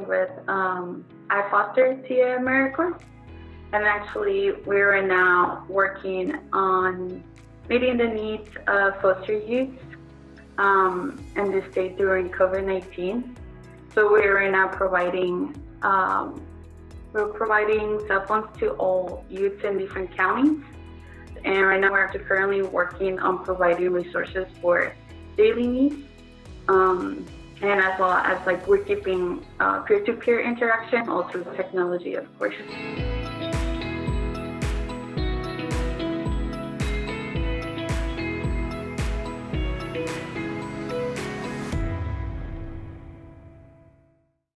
with I foster TA AmeriCorps, and actually we're now working on meeting the needs of foster youth in the state during COVID-19. So we're right now providing cell phones to all youths in different counties. And right now we're actually currently working on providing resources for daily needs. And as well as like we're keeping peer-to-peer interaction all through technology, of course.